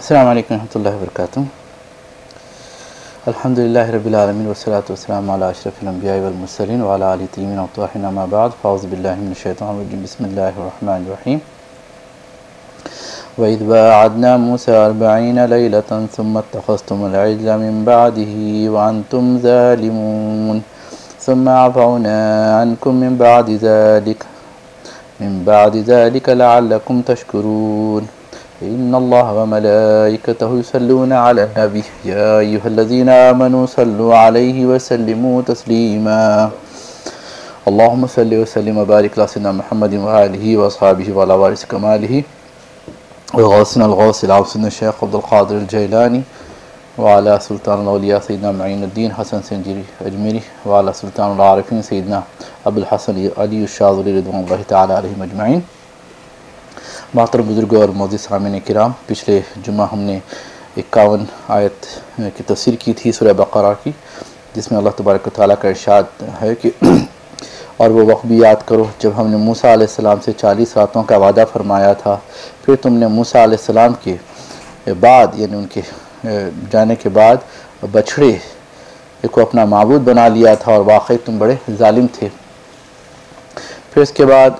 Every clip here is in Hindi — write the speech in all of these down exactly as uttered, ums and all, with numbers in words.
अस्सलामु अलैकुम रहमतुल्लाहि व बरकातुहू। अल्हम्दुलिल्लाहि रब्बिल आलमीन वस्सलातु वस्सलामु अला अशरफिल अंबियाइ वल मुरसलीन व अला आलिहि तय्यबीन व ताहिरीन अम्मा बाद फ़अऊज़ु बिल्लाहि मिनश शैतानिर रजीम बिस्मिल्लाहिर रहमानिर रहीम। व इज़ वअदना मूसा अर्बईन लैलतन सुम्मा इत्तख़ज़्तुमुल इज्ला मिन बअदिही व अंतुम ज़ालिमून सुम्मा अफ़ौना अन्कुम मिन बअदि ज़ालिक मिन बअदि ज़ालिक लअल्लकुम तशकुरून। इन्नल्लाह व मलाइकतहु युसल्लूना अलन नबी या अय्युहल्लज़ीना आमनू सल्लु अलैहि व सल्लिमू तस्लीमा। अल्लाहुम्मा सल्लि व सल्लिम व बारिक अला सय्यिदिना मुहम्मदिन व आलिहि व अस्हाबिहि व अला वारिस कमालिहि व गौसिल गौसिल आसिन शेख अब्दुल क़ादिर जैलानी व अला सुल्तानुल औलिया सय्यिदना मुईनुद्दीन हसन संजीरी अजमेरी व अला सुल्तानुल आरिफीन सय्यिदना अबुल हसन अली शाज़िली रिज़वानुल्लाहि तआला अलैहिम अजमईन। मातरम बुज़ुर्गों और मौजूद सामीन किराम, पिछले जुम्मा हमने इक्यावन आयत की तफसीर की थी सूरह बक़रा की, जिसमें अल्लाह तबारक व तआला का इरशाद है कि और वो वक्त भी याद करो जब हमने मूसा अलैहिस्सलाम से चालीस रातों का वादा फरमाया था, फिर तुमने मूसा अलैहिस्सलाम के बाद यानी उनके जाने के बाद बछड़े को अपना माबूद बना लिया था और वाकई तुम बड़े जालिम थे। फिर इसके बाद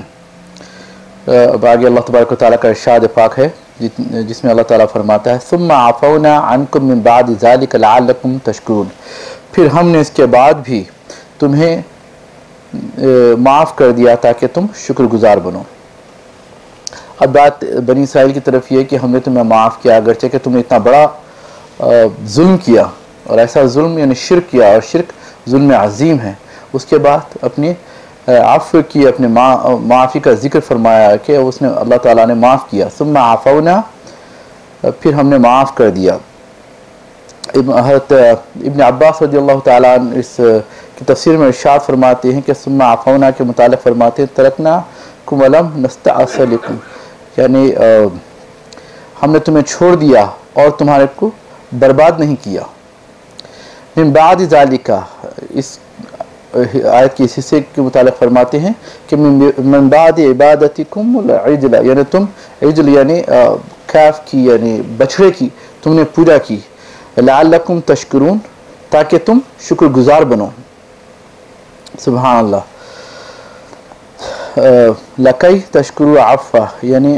अब आगे अल्लाह तबारक व तआला का इरशाद पाक है जिसमें अल्लाह ताला फरमाता है सुम्मा अफ़ौना अन्कुम मिन बअदि ज़ालिक लअल्लकुम तशकुरून, फिर हमने इसके बाद भी तुम्हें माफ़ कर दिया ताकि तुम शुक्रगुजार बनो। अब बात बनी इसराइल की तरफ ये कि हमने तुम्हें माफ़ किया अगरचे कि तुमने इतना बड़ा जुल्म किया, और ऐसा जुल्म यानी शिर्क किया, और शिर्क जुल्म अज़ीम है। उसके बाद अपनी आफ़ की अपने मा माफ़ी का जिक्र फरमाया कि उसने अल्लाह ताला ने माफ़ किया। सुम्मा आफ़ौना, फिर हमने माफ़ कर दिया। हज़रत इब्न अब्बास रज़ियल्लाहु ताला अन्हु इस की तफसीर में इरशाद फरमाते हैं कि सुम्मा आफ़ौना के मुतालिक़ फरमाते हैं तरकना कुम वलम नस्तअसल लकुम, यानी हमने तुम्हें छोड़ दिया और तुम्हारे को बर्बाद नहीं किया। मिन बअदि ज़ालिका, इस आयत के इस हिस्से के मुतालिक़ फरमाते हैं कि मिन बअदि इबादतिकुमुल इज्ला, यानी तुम इज्ल यानी कैफ की यानी बछड़े की तुमने पूजा की, लअल्लकुम तशकुरून, ताकि तुम शुक्रगुजार बनो। सुभान अल्लाह। लकई तशकुरु आफ़ा, यानी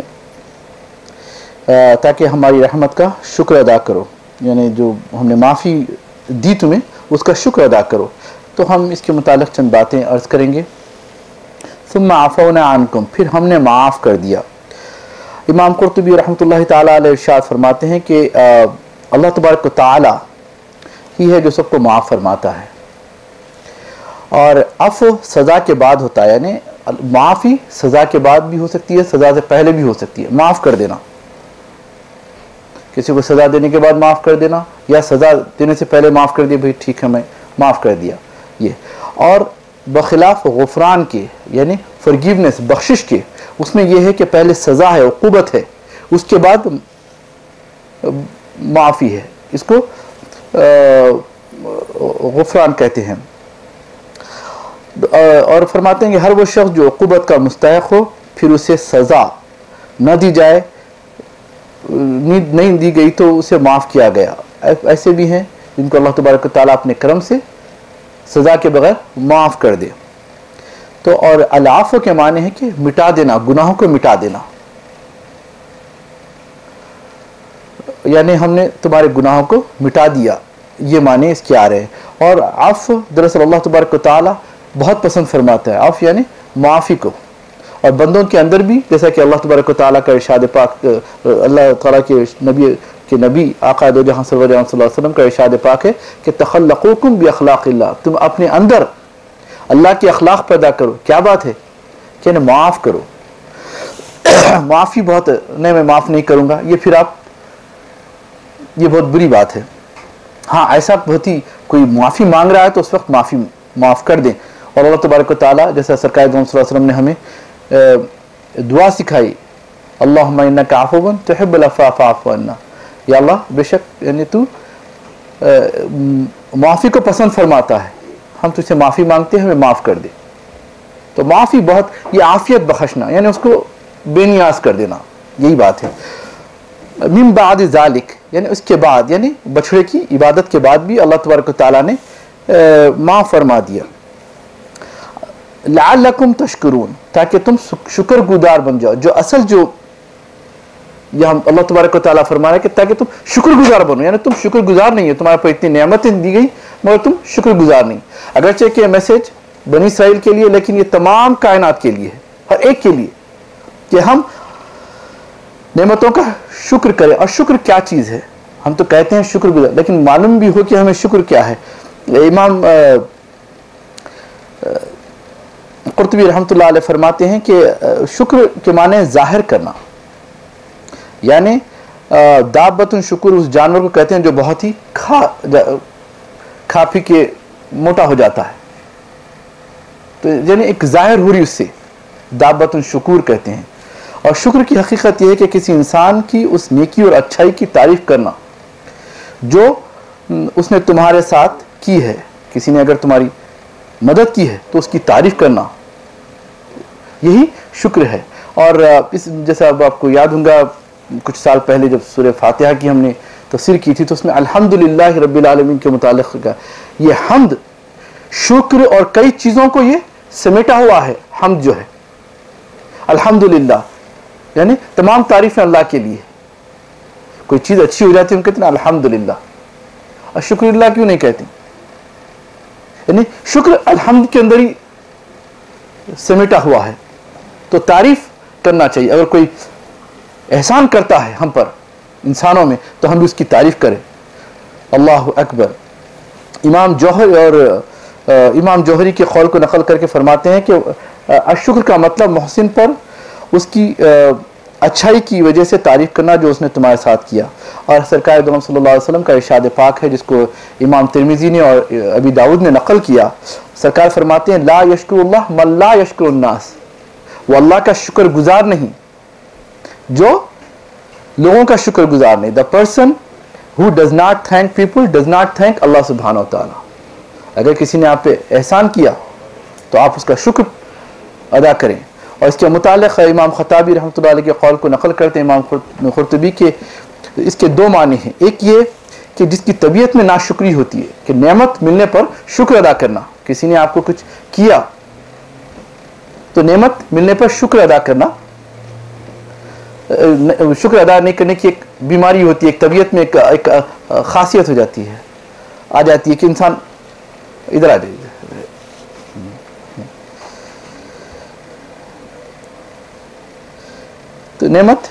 ताकि हमारी रहमत का शुक्र अदा करो, यानी जो हमने माफ़ी दी तुम्हें उसका शुक्र अदा करो। तो हम इसके मुतालिक़ चंद बातें अर्ज़ करेंगे। सुम्मा अफ़ौना अन्कुम, फिर हमने माफ़ कर दिया। इमाम कुर्तुबी रहमतुल्लाहि ताला अलैहि इरशाद फरमाते हैं कि अल्लाह तबारक व तआला ही है जो सबको माफ़ फरमाता है, और अफ़ सज़ा के बाद होता है, यानी माफ़ी सज़ा के बाद भी हो सकती है, सज़ा से पहले भी हो सकती है। माफ़ कर देना, किसी को सज़ा देने के बाद माफ़ कर देना, या सज़ा देने से पहले माफ़ कर दिया, भाई ठीक है मैं माफ़ कर दिया ये। और बखिलाफ़ गुफ़रान के यानी फॉरगिवनेस बख्शिश के, उसमें यह है कि पहले सज़ा है, उक़ूबत है, उसके बाद माफ़ी है। इसको गुफ़रान कहते हैं। और फरमाते हैं कि हर वो शख्स जो उक़ूबत का मुस्तहिक़ हो फिर उसे सज़ा न दी जाए, नहीं दी गई तो उसे माफ़ किया गया। ऐसे भी हैं जिनको अल्लाह तबारक व तआला अपने करम से सज़ा के बगैर माफ़ कर दे। तो और अल-आफ़ के माने हैं कि मिटा देना, गुनाहों को मिटा देना, यानी हमने तुम्हारे गुनाहों को मिटा दिया, ये माने इसके आ रहे हैं। और आफ़ दरअसल अल्लाह तबारक व तआला बहुत पसंद फरमाता है, आफ़ यानी माफ़ी को। और बंदों के अंदर भी, जैसा कि अल्लाह तबारक व तआला का इरशाद पाक, अल्लाह ताला के नबी कि नबी आका दो जहां सल्लल्लाहु अलैहि वसल्लम का इरशाद पाक है कि तखल्लक़ूकुम बि अख़लाक़िल्लाह, तुम अपने अंदर अल्लाह के अखलाक पैदा करो। क्या बात है कि माफ़ करो। माफ़ी बहुत नहीं, मैं माफ़ नहीं करूँगा, ये फिर आप ये बहुत बुरी बात है। हाँ, ऐसा बहुत ही कोई माफ़ी मांग रहा है तो उस वक्त माफ़ी माफ़ कर दें। और अल्लाह तबारक व तआला जैसा सरकार दो सल्लल्लाहु अलैहि वसल्लम ने हमें दुआ सिखाई, अल्लाहुम्मा इन्नका अफ़ुव्वुन तुहिब्बुल अफ़्वा फ़अफ़ु अन्ना, या अल्लाह बेशक यानी तू माफ़ी को पसंद फरमाता है, हम तुझसे माफ़ी मांगते हैं, हमें माफ़ कर दे। तो माफ़ी बहुत, ये आफ़ियत बख्शना यानी उसको बेनियाज कर देना, यही बात है। मिन बाद ज़ालिक, यानी उसके बाद, यानी बछड़े की इबादत के बाद भी अल्लाह तबारक व तआला ने माफ़ फरमा दिया। लअल्लकुम तशकुरून, ताकि तुम शुक्रगुजार बन जाओ। जो असल जो यहाँ अल्लाह तबारक व तआला फरमा रहा है कि ताकि तुम शुक्रगुजार बनो, यानी तुम शुक्रगुजार नहीं हो, तुम्हारे पर इतनी नेमतें दी गई मगर तुम शुक्रगुजार नहीं। अगरचे कि मैसेज बनी इसराइल के लिए, लेकिन ये तमाम कायनात के लिए है, हर एक के लिए, कि हम नेमतों का शुक्र करें। और शुक्र क्या चीज़ है? हम तो कहते हैं शुक्रगुजार, लेकिन मालूम भी हो कि हमें शुक्र क्या है। इमाम कुर्तुबी रहमतुल्लाह अलैह फरमाते हैं कि शुक्र के माने जाहिर करना, यानी दाबतुन शुक्र उस जानवर को कहते हैं जो बहुत ही खा खा पी के मोटा हो जाता है, तो यानी एक जाहिर हो रही उससे दाबतुन शुक्र कहते हैं। और शुक्र की हकीकत यह है कि किसी इंसान की उस नेकी और अच्छाई की तारीफ करना जो उसने तुम्हारे साथ की है। किसी ने अगर तुम्हारी मदद की है तो उसकी तारीफ करना, यही शुक्र है। और इस जैसा अब आपको याद होगा, कुछ साल पहले जब सूरह फातिहा की हमने तफसीर की थी तो उसमें अल्हम्दुलिल्लाह रब्बिल आलमीन के मुतालिक का ये हम्द, शुक्र और कई चीज़ों को ये समेटा हुआ है। हम्द जो है अल्हम्दुलिल्लाह, यानी तमाम तारीफ़ें अल्लाह के लिए। कोई चीज़ अच्छी हो जाती है हम कहते हैं अल्हम्दुलिल्लाह, और शुक्रिल्लाह क्यों नहीं कहते? यानी शुक्र अल्हम्द के अंदर ही समेटा हुआ है। तो तारीफ करना चाहिए। अगर कोई एहसान करता है हम पर इंसानों में तो हम भी उसकी तारीफ करें। अल्लाह अकबर। इमाम जौहर और इमाम जौहरी के कौल को नकल करके फरमाते हैं कि अशुक्र का मतलब मोहसिन पर उसकी अच्छाई की वजह से तारीफ करना जो उसने तुम्हारे साथ किया। और सरकार दो सल्लल्लाहु अलैहि वसल्लम का इरशाद पाक है जिसको इमाम तिरमिज़ी ने और अबी दाऊद ने नकल किया। सरकार फरमाते हैं ला यशकुरुल्लाह मन ला यशकुरुन्नास, वो अल्लाह का शुक्रगुजार नहीं जो लोगों का शुक्रगुजार नहीं। The person who does not thank people does not thank Allah सुब्हानहू व तआला। अगर किसी ने आप पे एहसान किया तो आप उसका शुक्र अदा करें। और इसके मुतालिक इमाम खत्ताबी रहमतुल्लाह अलैह के कौल को नकल करते हैं इमाम कुर्तुबी के, इसके दो माने हैं। एक ये कि जिसकी तबीयत में नाशुक्री होती है, कि नेमत मिलने पर शुक्र अदा करना। किसी ने आपको कुछ किया तो नेमत मिलने पर शुक्र अदा करना। शुक्र अदा नहीं करने की एक बीमारी होती है, एक तबीयत में एक, एक खासियत हो जाती है, आ जाती है कि इंसान इधर आ जाइए। तो नेमत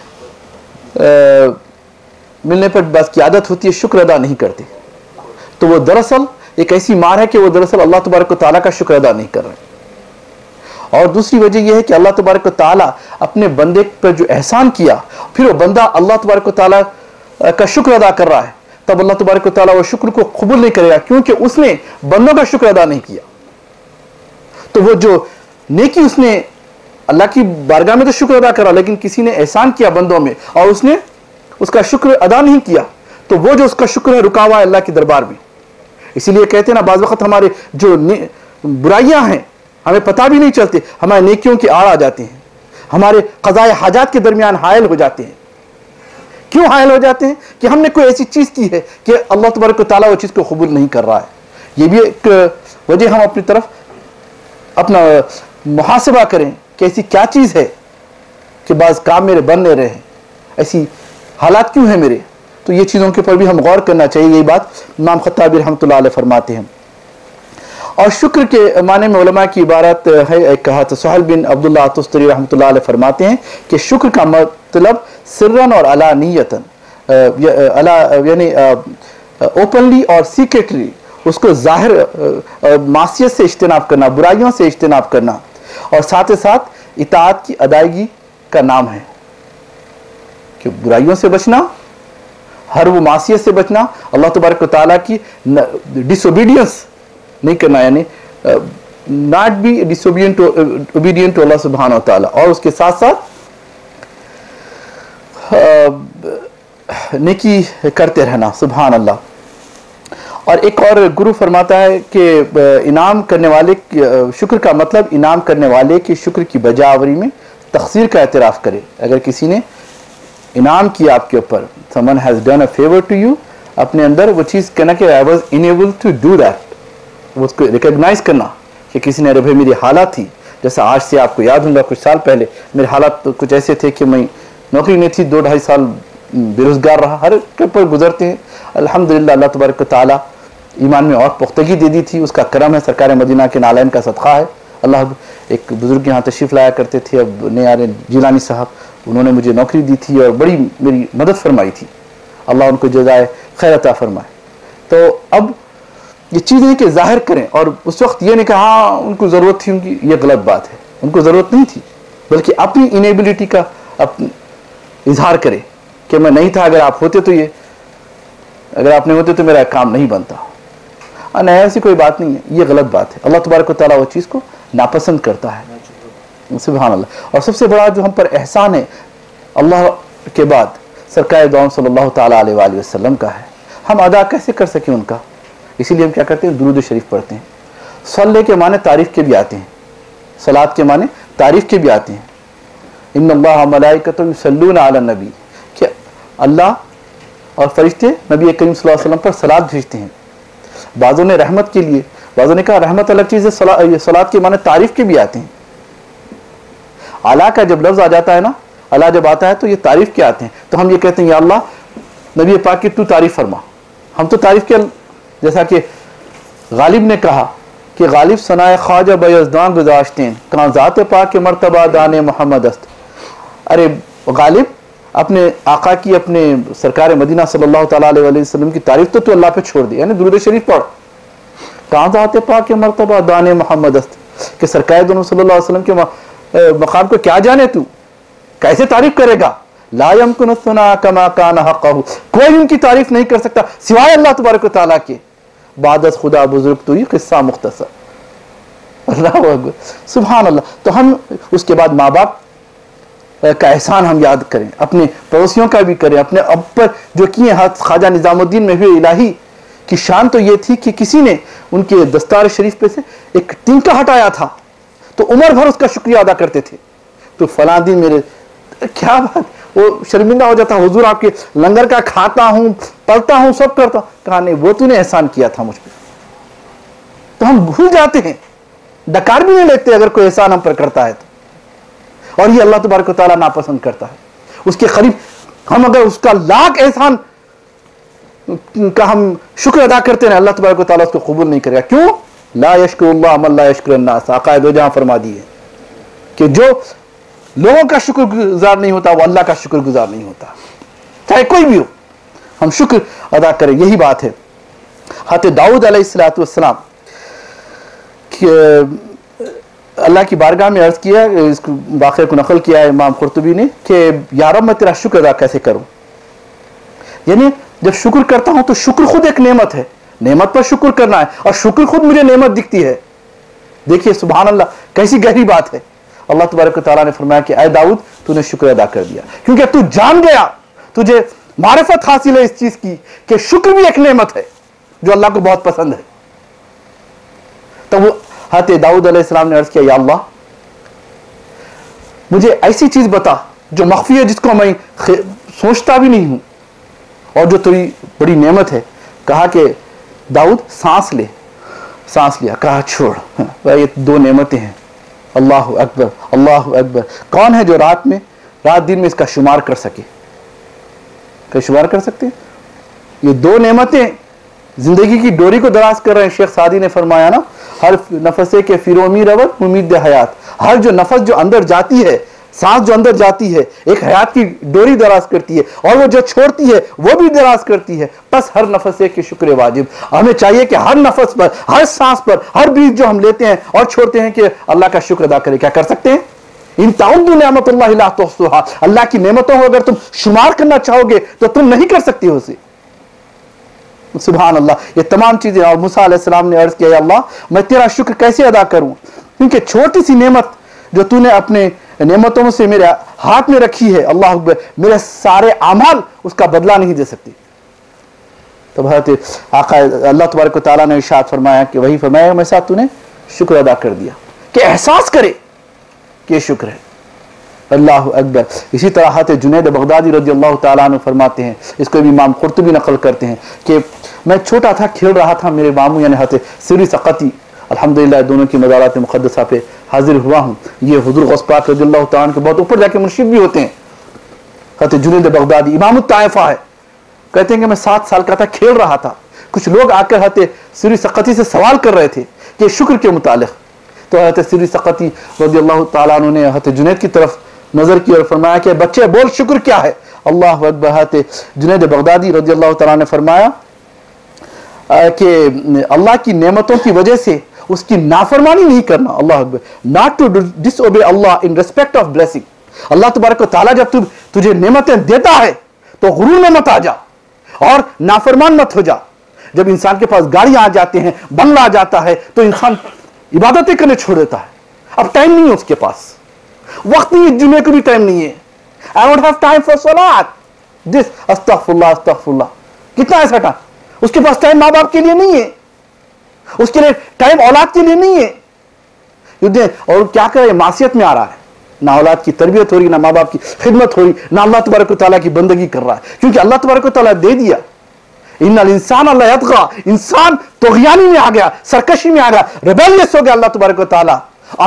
मिलने पर बस की आदत होती है शुक्र अदा नहीं करते, तो वो दरअसल एक ऐसी मार है कि वो दरअसल अल्लाह तबारक व तआला का शुक्र अदा नहीं कर रहे। और दूसरी वजह यह है कि अल्लाह तबारक व तआला अपने बंदे पर जो एहसान किया फिर वो बंदा अल्लाह तबारक व तआला का शुक्र अदा कर रहा है, तब अल्लाह तबारक व तआला वो शुक्र को कबूल नहीं करेगा क्योंकि उसने बंदों का शुक्र अदा नहीं किया। तो वो जो नेकी उसने अल्लाह की बारगाह में तो शुक्र अदा करा, लेकिन किसी ने एहसान किया बंदों में और उसने उसका शुक्र अदा नहीं किया, तो वो जो उसका शुक्र है रुका हुआ है अल्लाह के दरबार में। इसीलिए कहते हैं ना, बाज़ वक़्त हमारे जो बुराइयां हैं हमें पता भी नहीं चलते, हमारे नेकियों की आड़ आ जाते हैं, हमारे क़ज़ाए हाजात के दरमियान हायल हो जाते हैं। क्यों हायल हो जाते हैं? कि हमने कोई ऐसी चीज़ की है कि अल्लाह तबारक व तआला वो चीज़ को कबूल नहीं कर रहा है। ये भी एक वजह, हम अपनी तरफ अपना मुहासिबा करें कि ऐसी क्या चीज़ है कि बाज़ काम मेरे बन नहीं रहे हैं, ऐसी हालात क्यों हैं मेरे। तो ये चीज़ों के ऊपर भी हम गौर करना चाहिए। यही बात इमाम खत्ताबी रहमतुल्लाह अलैह फरमाते हैं। और शुक्र के माने में उलमा की इबारत है, एक कहा तो सुहैल बिन अब्दुल्लाह तुस्तरी रहमतुल्लाह अलैह फरमाते हैं कि शुक्र का मतलब सिर्रन और अलानियतन, अला यानी ओपनली और सीक्रेटली उसको जाहिर मासियत से इज्तिनाब करना, बुराइयों से इज्तिनाब करना, और साथ ही साथ इताअत की अदायगी का नाम है। कि बुराइयों से बचना, हर वो मासियत से बचना, अल्लाह तबारक व तआला की डिसोबीडियंस नहीं करना, यानी not be disobedient to obedient to Allah सुब्हानहू व तआला, और उसके साथ साथ नेकी करते रहना। सुभान अल्लाह। और एक और गुरु फरमाता है कि इनाम करने वाले, शुक्र का मतलब इनाम करने वाले की शुक्र की बजावरी में तक़सीर का एतराफ़ करे। अगर किसी ने इनाम किया आपके ऊपर, someone has done a favour to you, अपने अंदर वो चीज़ कहना कि I was enable to do that, उसको रिकॉग्नाइज करना कि किसी ने, अरे भाई मेरी हालात थी, जैसा आज से आपको याद होगा कुछ साल पहले मेरे हालात तो कुछ ऐसे थे कि मैं नौकरी नहीं थी, दो ढाई साल बेरोजगार रहा, हर के ऊपर गुजरते हैं। अल्हम्दुलिल्लाह अल्लाह तबारक व तआला ईमान में और पुख्तगी दे दी थी, उसका करम है, सरकार मदीना के नालैन का सदका है। अल्लाह, एक बुजुर्ग यहाँ तशरीफ़ लाया करते थे, अब नहीं आ रहे, जिलानी साहब, उन्होंने मुझे नौकरी दी थी और बड़ी मेरी मदद फरमाई थी, अल्लाह उनको जज़ाए खैर अता फरमाए। तो अब ये चीज़ें कि ज़ाहिर करें, और उस वक्त ये नहीं कहा हाँ उनको ज़रूरत थी उनकी, ये गलत बात है, उनको ज़रूरत नहीं थी, बल्कि अपनी इनेबिलिटी का अपनी इजहार करें कि मैं नहीं था, अगर आप होते तो ये, अगर आप नहीं होते तो मेरा काम नहीं बनता। नहीं, ऐसी कोई बात नहीं है, ये गलत बात है। अल्लाह तबारक व तआला वो चीज़ को नापसंद करता है। सुभान अल्लाह। और सबसे बड़ा जो हम पर एहसान है अल्लाह के बाद सरकार दो आलम सल्लल्लाहु तआला अलैहि वसल्लम का है, हम अदा कैसे कर सकें उनका, इसीलिए हम क्या करते हैं, दुरूद शरीफ पढ़ते हैं। सल्ले के माने तारीफ़ के भी आते हैं, सलात के माने तारीफ़ के भी आते हैं। इन्नल्लाह व मलाइकतहु युसल्लूना अला नबी, कि अल्लाह और फरिश्ते नबी करीम सल्लल्लाहु अलैहि वसल्लम पर सलात भेजते हैं। बाज़ों ने रहमत के लिए, बाज़ों ने कहा रहमत अलग चीज़ है, सला, सलात के माने तारीफ़ के भी आते हैं। अला का जब लफ्ज़ आ जाता है ना, अला जब आता है तो ये तारीफ़ के आते हैं, तो हम ये कहते हैं या अल्लाह नबी पाक की तू तारीफ़ फरमा। हम तो तारीफ़ के, जैसा कि गालिब ने कहा कि गालिब सनाए ख्वाजा बयज़दां गुज़ाश्तें कहाँ ज़ात पाक के मर्तबा दाने मोहम्मद अस्त। अरे गालिब, अपने आका की, अपने सरकार मदीना सल्लल्लाहु तआला अलैहि वसल्लम की तारीफ़ तो तू अल्लाह पे छोड़ दी, यानी दुरूद शरीफ पढ़। कहाँ ज़ात पाक के मर्तबा दाने मोहम्मद अस्त, कि सरकार दोनों सल्लल्लाहु अलैहि वसल्लम के मकाम को क्या जाने तू, कैसे तारीफ़ करेगा। ला यमकुनु सुना कमा कान हक़्क़हु, कोई उनकी तारीफ़ नहीं कर सकता सिवाय अल्लाह तबारक व तआला के। बादस खुदा बुजुर्ग तू, ये किस्सा मुख्तसर। अल्लाहु अकबर, सुभान अल्लाह। तो हम उसके बाद माँ बाप का एहसान हम याद करें, अपने पड़ोसियों का भी करें, अपने अब पर जो किए हाथ। ख्वाजा निज़ामुद्दीन में हुए इलाही की शान तो ये थी कि किसी ने उनके दस्तार शरीफ पे से एक तिनका हटाया था, तो उम्र भर उसका शुक्रिया अदा करते थे। तो फलां दिन मेरे, क्या बात, वो शर्मिंदा हो जाता, हुजूर आपके लंगर का खाता हूँ, पलता हूँ, सब करता हूँ। कहा नहीं, वो तूने एहसान किया था मुझ पर। तो हम भूल जाते हैं, डकार भी नहीं लेते अगर कोई एहसान हम पर करता है तो, और ये अल्लाह तबारक व तआला नापसंद करता है। उसके करीब हम अगर उसका लाख एहसान का हम शुक्र अदा करते हैं, अल्लाह तबारक व तआला उसको कबूल नहीं करेगा। क्यों? ला यशकुरुल्लाह मन ला यशकुरुन्नास, आका दो जहां फरमा दिए कि जो लोगों का शुक्रगुजार नहीं होता वो अल्लाह का शुक्रगुजार नहीं होता, चाहे कोई भी हो। हम शुक्र अदा करें, यही बात है। हज़रत दाऊद अलैहिस्सलातु वस्सलाम अल्लाह की बारगाह में अर्ज किया, इस वाक़े को नकल किया है इमाम कुर्तुबी ने कि या रब मैं तेरा शुक्र अदा कैसे करूं। यानी जब शुक्र करता हूं तो शुक्र खुद एक नेमत है, नेमत पर शुक्र करना है, और शुक्र खुद मुझे नेमत दिखती है। देखिए सुभान अल्लाह, कैसी गहरी बात है। अल्लाह तबारक व तआला ने फरमाया कि ऐ दाऊद तूने शुक्र अदा कर दिया, क्योंकि तू जान गया, तुझे मारिफत हासिल है इस चीज की कि शुक्र भी एक नेमत है जो अल्लाह को बहुत पसंद है। तब वो हज़रत दाऊद अलैहिस्सलाम ने अर्ज किया, या अल्लाह मुझे ऐसी चीज बता जो मख्फी है, जिसको मैं सोचता भी नहीं हूं, और जो तेरी बड़ी नेमत है। कहा कि दाऊद सांस ले। सांस लिया, कहा छोड़, ये दो नेमतें हैं। अल्लाह अकबर, अल्लाह अकबर। कौन है जो रात में, रात दिन में इसका शुमार कर सके? क्या शुमार कर सकते हैं? ये दो नेमतें जिंदगी की डोरी को दराज कर रहे हैं। शेख सादी ने फरमाया ना, हर नफसे के फिरोमी रवर उम्मीद हयात, हर जो नफस जो अंदर जाती है, सांस जो अंदर जाती है, एक हयात की डोरी दराज करती है, और वो जो छोड़ती है वो भी दराज करती है। बस हर नफस के शुक्र वाजिब। हमें चाहिए कि हर नफस पर, हर सांस पर, हर बीज जो हम लेते हैं और छोड़ते हैं कि अल्लाह का शुक्र अदा करें। क्या कर सकते हैं? इन ताउद्दु निअमतुल्लाहि ला तुहसूहा, अल्लाह की नेमतों को अगर तुम शुमार करना चाहोगे तो तुम नहीं कर सकते हो उसे। सुभान अल्लाह। ये तमाम चीजें, और मूसा अलैहिस्सलाम ने अर्ज किया, अल्लाह मैं तेरा शुक्र कैसे अदा करूं, क्योंकि छोटी सी नेमत जो तूने अपने नेमतों से मेरे हाथ में रखी है, अल्लाह अकबर, मेरे सारे अमाल उसका बदला नहीं दे सकती। तब हज़रत आका अल्लाह तबारक व तआला ने इरशाद फरमाया कि वही फरमाया मेरे साथ तूने शुक्र अदा कर दिया, कि एहसास करे कि ये शुक्र है। अल्लाह अकबर। इसी तरह हज़रत जुनैद बगदादी रज़ियल्लाहु ताला अन्हु फरमाते हैं, इसको भी इमाम कुर्तुबी नकल करते हैं कि मैं छोटा था, खेल रहा था, मेरे मामू यानी हज़रत सिरी सकती अल्हम्दुलिल्लाह दोनों की मज़ारात मुक़द्दसा पे हाजिर हुआ हूँ। ये हुज़ूर गौस पाक रज़ियल्लाहु ताला अन्हु के बहुत ऊपर जाके मुर्शिद भी होते हैं। हज़रत जुनैद बगदादी इमाम ताइफा है, कहते हैं कि मैं सात साल का था, खेल रहा था, कुछ लोग आकर हज़रत सिरी सकती से सवाल कर रहे थे कि शुक्र के मुतालिक। तो हज़रत सिरी सकती रज़ियल्लाहु ताला अन्हु ने हज़रत जुनैद की तरफ नजर की और फरमाया कि बच्चे बोल शुक्र क्या है। अल्लाह अकबर। हज़रत जुनैद बगदादी रज़ियल्लाहु ताला ने फरमाया कि अल्लाह की नेमतों की वजह से उसकी नाफरमानी नहीं करना। अल्लाह अकबर। Not to disobey Allah in respect of blessing. Allah तबारक व तआला जब तु, तुझे नेमतें देता है तो गुरूर में मत आ जा और नाफरमान मत हो जा। जब इंसान के पास गाड़ियां आ जाते हैं, बंगला आ जाता है, तो इंसान इबादतें करने छोड़ देता है। अब टाइम नहीं है उसके पास, वक्त नहीं है, जुमे को भी टाइम नहीं है। I don't have time for सलात दिस अस्तगफुरुल्लाह अस्तगफुरुल्लाह। कितना ऐसा टाइम उसके पास? टाइम माँ बाप के लिए नहीं है, उसके लिए टाइम औलाद के लिए नहीं है। युद्ध और क्या करे, मासियत में आ रहा है, ना औलाद की तरबियत हो रही, ना माँ बाप की खिदमत हो रही, ना अल्लाह तबारक व तआला की बंदगी कर रहा है, क्योंकि अल्लाह तबारक व तआला दे दिया। इन्नल इंसान ला यतगा, इंसान तोग़यानी में आ गया, सरकशी में आ गया, रिबेलियस हो गया अल्लाह तबारक व तआला।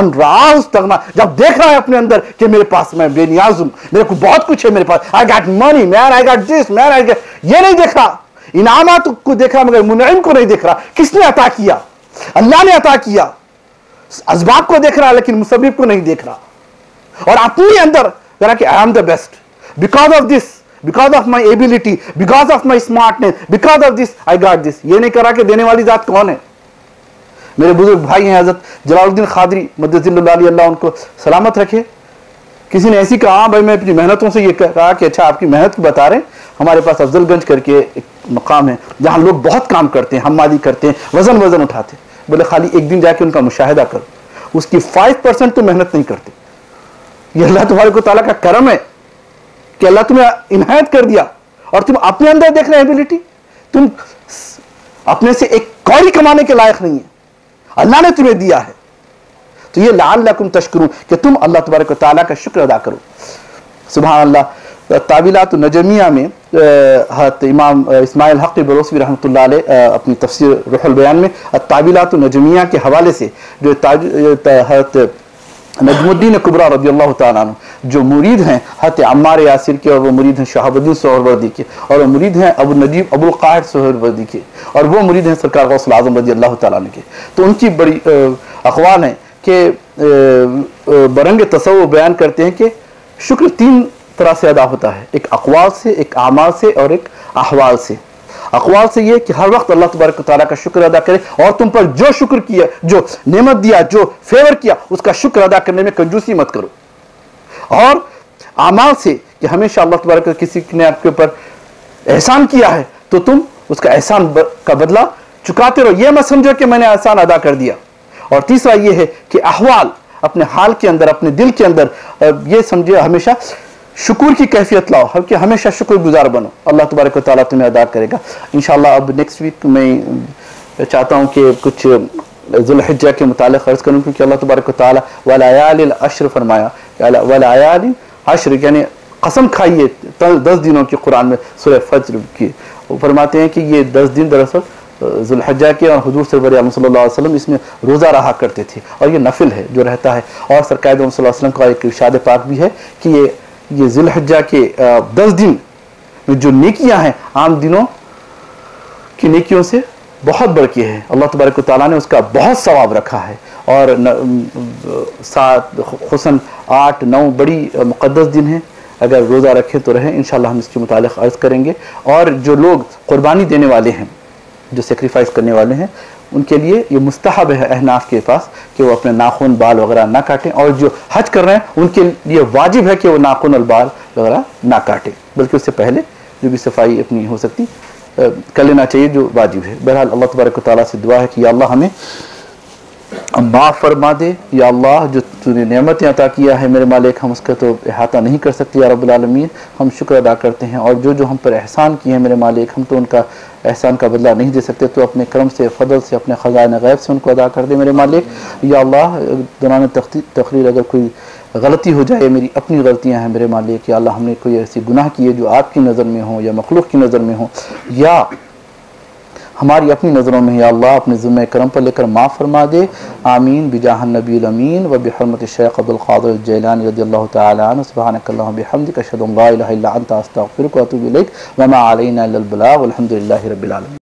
जब देख रहा है अपने अंदर कि मेरे पास मैं बेनियाज हूं, मेरे को बहुत कुछ है, मेरे पास I got money man, I got this man, I got, ये नहीं देख रहा, इनामात को देख रहा मगर मुनइम को नहीं देख रहा। किसने अता किया? अल्लाह ने अता किया। असबाब को देख रहा है लेकिन मुसब्बिब को नहीं देख रहा। और अपने अंदर करा कि I am the best because of this, because of my ability, because of my smartness, because of this I got this. ये नहीं करा कि देने वाली जात कौन है। मेरे बुजुर्ग भाई हैं हजरत जलालुद्दीन खादरी मद्दजिल्लुल्लाह अलैहि, अल्लाह उनको सलामत रखे। किसी ने ऐसी कहा, भाई मैं अपनी मेहनतों से ये कहा कि अच्छा आपकी मेहनत को बता रहे हैं, हमारे पास अफजलगंज करके एक मकाम है जहाँ लोग बहुत काम करते हैं, हम्मादी करते हैं, वजन वजन उठाते हैं। बोले खाली एक दिन जाके उनका मुशाहिदा करो, उसकी फाइव परसेंट तो मेहनत नहीं करते। ये अल्लाह तबारक व तआला का करम है कि अल्लाह तुम्हें इनायत कर दिया और तुम अपने अंदर देख रहे एबिलिटी, तुम अपने से एक कौड़ी कमाने के लायक नहीं है, अल्लाह ने तुम्हें दिया है। तो ये लअल्लकुम तशकुरून कि तुम अल्लाह तबारक व तआला का शुक्र अदा करो। सुभान अल्लाह। तावीलात नजमिया में हज़रत इमाम इस्माइल हक़ बरोस्वी रहमतुल्लाह अलैह अपनी तफसीर रुहुल बयान में तावीलात नजमिया के हवाले से जो हज़रत नजमुद्दीन कुबरा रज़ियल्लाहु ताला अन्हु जो मुरीद हैं हज़रत अम्मार यासिर के, और वो मुरीद हैं शहाबुद्दीन सोहरवर्दी के, और वो मुरीद हैं अबू नजीब अबुल क़ाहिर सोहरवर्दी के, और वो मुरीद हैं सरकार गौसुल आज़म रज़ियल्लाहु ताला अन्हु के। तो उनकी बड़ी अक़वाल हैं कि बरंग तसव्वुफ़ बयान करते हैं कि शुक्र तीन तरह से अदा होता है, एक अक़वाल से, एक आमाल से और एक अहवाल से। अक़वाल से ये कि हर वक्त अल्लाह तबारक व तआला का शुक्र अदा करे और तुम पर जो शुक्र किया, जो नेमत दिया, जो फेवर किया, उसका शुक्र अदा करने में कंजूसी मत करो। और आमाल से कि हमेशा अल्लाह तबारक किसी ने आपके ऊपर एहसान किया है तो तुम उसका एहसान का बदला चुकाते रहो, ये मत समझो कि मैंने एहसान अदा कर दिया। और तीसरा ये है कि अहवाल, अपने हाल के अंदर, अपने दिल के अंदर ये समझिए हमेशा शुक्र की कैफियत लाओ कि हमेशा शुक्रगुजार बनो, अल्लाह तबारक व तआला तुम्हें अदा करेगा इंशाअल्लाह। अब नेक्स्ट वीक मैं चाहता हूँ कि कुछ ज़ुल्हिज्जा के मुतालिक अर्ज़ करूँ, क्योंकि अल्लाह तबारक व तआला वलयालिल अश्र फरमाया, वलयालिल अश्र यानी कसम खाइए दस दिनों की कुरान में सूरह फज्र की, वो फरमाते हैं कि ये दस दिन दरअसल ज़ुल्हिज्जा के और हुजूर सल्लल्लाहु अलैहि वसल्लम इसमें रोज़ा रहा करते थे, और ये नफिल है जो रहता है। और सरकार सल्लल्लाहु अलैहि वसल्लम का एक इरशाद पाक भी है कि ये ये ज़ुल्हिज्जा के दस दिन में जो नेकियां हैं आम दिनों की नेकियों से बहुत बढ़ के है, अल्लाह तबारक व तआला ने उसका बहुत सवाब रखा है। और सात खुसन आठ नौ बड़ी मुक़द्दस दिन हैं, अगर रोज़ा रखें तो रहें, इंशाअल्लाह हम इसके मुतालिक अर्ज़ करेंगे। और जो लोग कुर्बानी देने वाले हैं, जो सेक्रीफाइस करने वाले हैं, उनके लिए ये मुस्तहब है अहनाफ के पास कि वो अपने नाखून बाल वगैरह ना काटें, और जो हज कर रहे हैं उनके लिए वाजिब है कि वो नाखून और बाल वगैरह ना काटें, बल्कि उससे पहले जो भी सफाई अपनी हो सकती कर लेना चाहिए जो वाजिब है। बहरहाल अल्लाह तबारक व तआला से दुआ है कि या अल्लाह हमें माफ़ फरमा दे, या अल्लाह जो तूने नेमतें अता किया है मेरे मालिक, हम उसका तो अहाता नहीं कर सकते या रब्बुल आलमीन, हम शुक्र अदा करते हैं। और जो जो हम पर एहसान किए हैं मेरे मालिक, हम तो उनका एहसान का बदला नहीं दे सकते, तो अपने करम से, फजल से, अपने ख़ज़ाइन गैब से उनको अदा कर दे मेरे मालिक। या अल्लाह दौरान तकरीर अगर कोई गलती हो जाए, मेरी अपनी गलतियां हैं मेरे मालिक, या अल्लाह हमने कोई ऐसी गुनाह किए जो आपकी नज़र में हो या मखलूक की नज़र में हो या हमारी अपनी नज़रों में, या अल्लाह अपने ज़िम्मे करम पर लेकर माफ़ फरमा दे। आमीन बिजाहन नबील अमीन व बिहरमत शेख अब्दुल क़ादिर जैलानी रज़ियल्लाहु तआला अन्हु। सुब्हानकल्लाहुम्मा बिहम्दिका अशहदु अन ला इलाहा इल्ला अंता अस्तग़फिरुका व अतूबु इलैक व मा अलैना इल्लल बलाग वल्हम्दुलिल्लाहि रब्बिल आलमीन।